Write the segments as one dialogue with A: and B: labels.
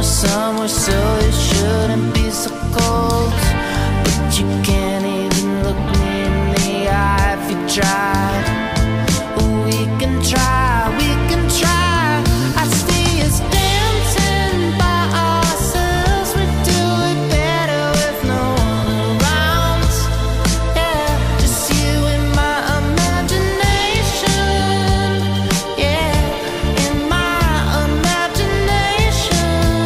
A: somewhere so it shouldn't be so cold. But you can't even look me in the eye if you tried. We can try, we can try. I see us dancing by ourselves. We do it better with no one around. Yeah, just you in my imagination. Yeah, in my imagination.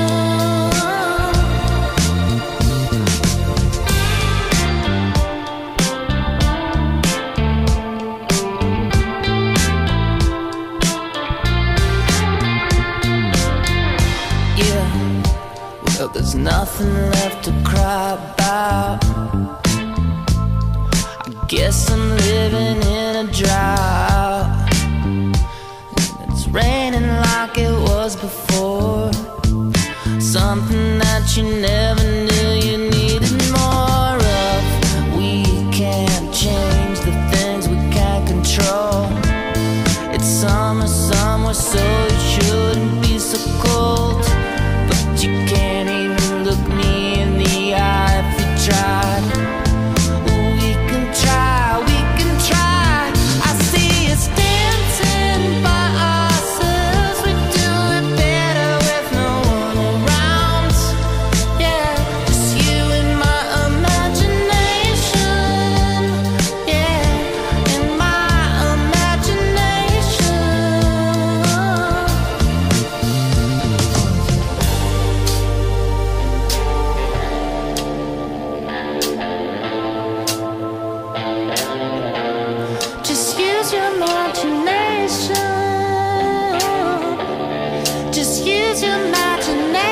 A: Yeah, well, there's nothing left to cry about. I guess I'm living in a drought, and it's raining like it was before. Something that you never knew you needed more of. We can't change the things we can't control. It's summer somewhere, so it shouldn't be so cold. But you can't even look me in the eye if you tried. We can try, we can try. I see us dancing by ourselves. We do it better with no one around. Yeah, just you in my imagination. Yeah, in my imagination. Just use your imagination. Just use your imagination.